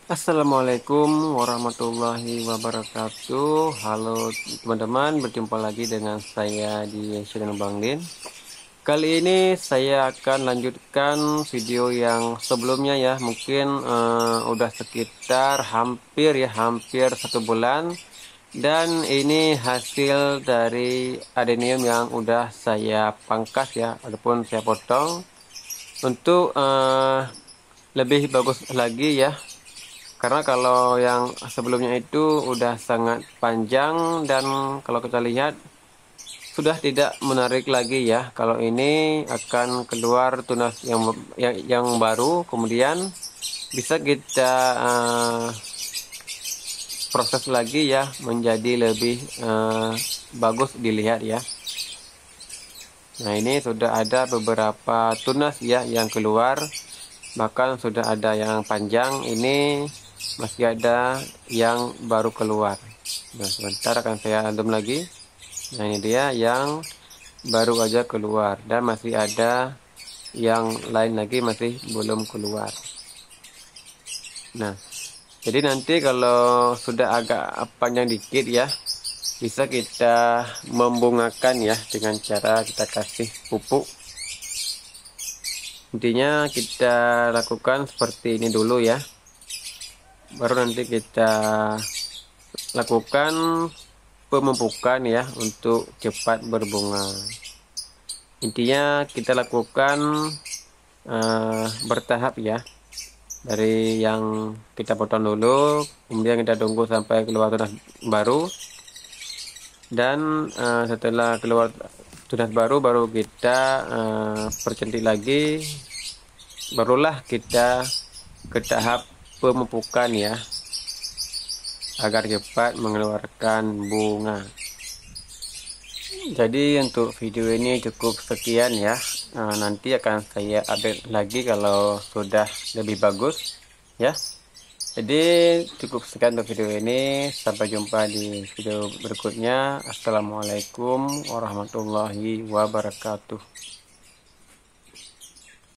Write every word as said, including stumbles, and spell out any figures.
Assalamualaikum warahmatullahi wabarakatuh. Halo teman-teman, berjumpa lagi dengan saya di channel Bang Din. Kali ini saya akan lanjutkan video yang sebelumnya ya. Mungkin uh, udah sekitar hampir ya, hampir satu bulan. Dan ini hasil dari adenium yang udah saya pangkas ya, ataupun saya potong untuk uh, lebih bagus lagi ya. Karena kalau yang sebelumnya itu udah sangat panjang dan kalau kita lihat sudah tidak menarik lagi ya. Kalau ini akan keluar tunas yang yang, yang baru, kemudian bisa kita uh, proses lagi ya menjadi lebih uh, bagus dilihat ya. Nah, ini sudah ada beberapa tunas ya yang keluar, bahkan sudah ada yang panjang, ini masih ada yang baru keluar. Nah, sebentar akan saya adem lagi. Nah, ini dia yang baru aja keluar, dan masih ada yang lain lagi masih belum keluar. Nah, jadi nanti kalau sudah agak panjang dikit ya, bisa kita membungakan ya dengan cara kita kasih pupuk. Intinya kita lakukan seperti ini dulu ya, baru nanti kita lakukan pemupukan ya untuk cepat berbunga. Intinya kita lakukan uh, bertahap ya, dari yang kita potong dulu, kemudian kita tunggu sampai keluar tunas baru, dan uh, setelah keluar tunas baru baru kita uh, percantik lagi, barulah kita ke tahap pemupukan ya, agar cepat mengeluarkan bunga. Jadi untuk video ini cukup sekian ya. Nah, nanti akan saya update lagi kalau sudah lebih bagus ya. Jadi cukup sekian untuk video ini, sampai jumpa di video berikutnya. Assalamualaikum warahmatullahi wabarakatuh.